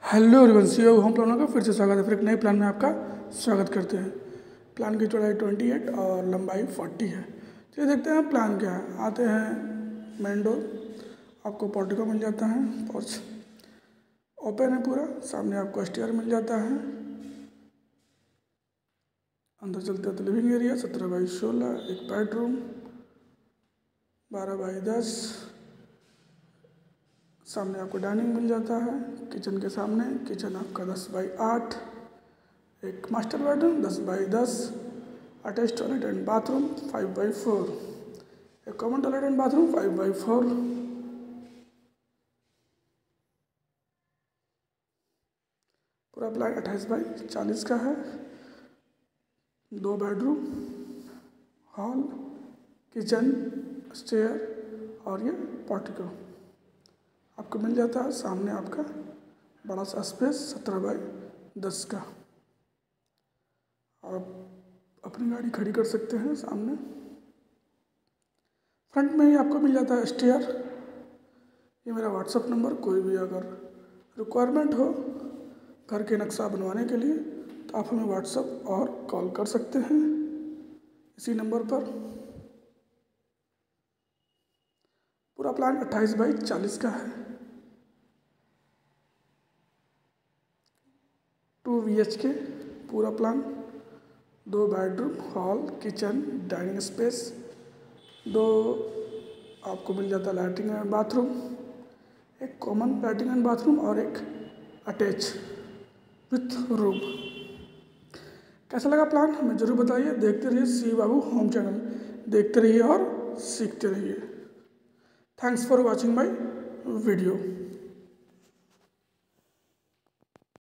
Hello everyone, CO home planner का फिर से स्वागत है। फिर एक नए प्लान में आपका स्वागत करते हैं। प्लान की चौड़ाई 28 और लंबाई 40 है। चलिए देखते हैं प्लान क्या है। आते हैं मेन डोर, आपको पोर्टिको मिल जाता है, पोर्च ओपन है पूरा, सामने आपको स्टेयर मिल जाता है। अंदर चलते हैं तो लिविंग एरिया 17x16, एक बेडरूम 12x10, सामने आपको डाइनिंग मिल जाता है। किचन के सामने किचन आपका 10x8, एक master bedroom 10x10, attach toilet and bathroom 5x4, एक common toilet and bathroom 5x4। पूरा प्लान 28x40 का है। 2 बेडरूम, हॉल, किचन, स्टेयर और ये पोर्टिको आपको मिल जाता है। सामने आपका बड़ा सा स्पेस 17x10 का। आप अपनी गाड़ी खड़ी कर सकते हैं सामने। फ्रंट में ही आपको मिल जाता है स्टेयर। ये मेरा व्हाट्सअप नंबर, कोई भी अगर रिक्वायरमेंट हो घर के नक्शा बनवाने के लिए तो आप हमें व्हाट्सअप और कॉल कर सकते हैं इसी नंबर पर। पूरा प्लान 28x40 का है। 2 BHK पूरा plan, 2 bedroom, hall, kitchen, dining space, 2 आपको मिल जाता है लैट्रिन एंड बाथरूम, एक कॉमन लैट्रिन एंड बाथरूम और एक अटैच विथ रूम। कैसा लगा प्लान हमें ज़रूर बताइए। देखते रहिए सी बाबू होम चैनल, देखते रहिए और सीखते रहिए। Thanks for watching my video.